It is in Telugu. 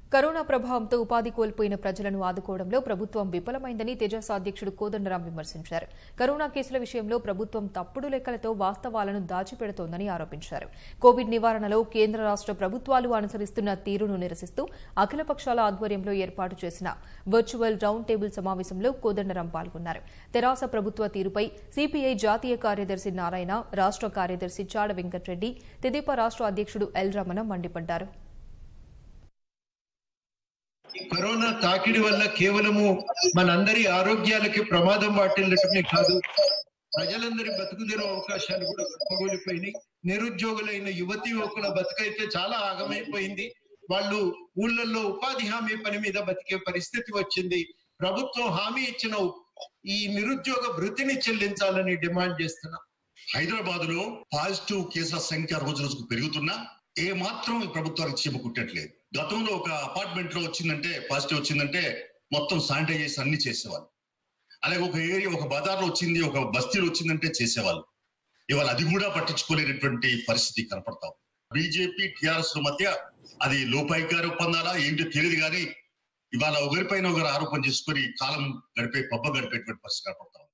కరోనా ప్రభావంతో ఉపాధి కోల్పోయిన ప్రజలను ఆదుకోవడంలో ప్రభుత్వం విఫలమైందని తెజాస్ అధ్యక్షుడు కోదండరాం విమర్శించారు. కరోనా కేసుల విషయంలో ప్రభుత్వం తప్పుడు లెక్కలతో వాస్తవాలను దాచిపెడుతోందని ఆరోపించారు. కోవిడ్ నివారణలో కేంద్ర రాష్ట ప్రభుత్వాలు అనుసరిస్తున్న తీరును నిరసిస్తూ అఖిలపక్షాల ఆధ్వర్యంలో ఏర్పాటు చేసిన వర్చువల్ రౌండ్ టేబుల్ సమావేశంలో కోదండరాం పాల్గొన్నారు. తెరాస ప్రభుత్వ తీరుపై సిపిఐ జాతీయ కార్యదర్శి నారాయణ, రాష్ట కార్యదర్శి చాడ వెంకటరెడ్డి, తెదేపా రాష్ట అధ్యక్షుడు ఎల్ రమణ మండిపడ్డారు. కరోనా తాకిడి వల్ల కేవలము మనందరి ఆరోగ్యాలకి ప్రమాదం వాటిల్లటమే కాదు, ప్రజలందరి బతుకుదెరువు అవకాశాలు కూడా కోల్పోయినాయి. నిరుద్యోగులైన యువతి యువకుల బతుకైతే చాలా ఆగమైపోయింది. వాళ్ళు ఊళ్ళల్లో ఉపాధి హామీ పని మీద బతికే పరిస్థితి వచ్చింది. ప్రభుత్వం హామీ ఇచ్చిన ఈ నిరుద్యోగ భృతిని చెల్లించాలని డిమాండ్ చేస్తున్నాం. హైదరాబాద్ లో పాజిటివ్ కేసుల సంఖ్య రోజు రోజుకు పెరుగుతున్నా ఏ మాత్రం ఈ ప్రభుత్వానికి చీమ కుట్టట్లేదు. గతంలో ఒక అపార్ట్మెంట్ లో వచ్చిందంటే పాజిటివ్ వచ్చిందంటే మొత్తం శానిటైజేషన్ అన్ని చేసేవాళ్ళు. అలాగే ఒక ఏరియా, ఒక బజార్లో వచ్చింది, ఒక బస్తీలో వచ్చిందంటే చేసేవాళ్ళు. ఇవాళ అది కూడా పట్టించుకోలేనటువంటి పరిస్థితి కనపడతాం. బీజేపీ టీఆర్ఎస్ మధ్య అది లోపాయికారి ఒప్పందాలా ఏంటో తెలియదు, కానీ ఇవాళ ఒకరిపైన ఒకరు ఆరోపణ చేసుకుని కాలం గడిపే పబ్బ గడిపేటువంటి పరిస్థితి కనపడతాం.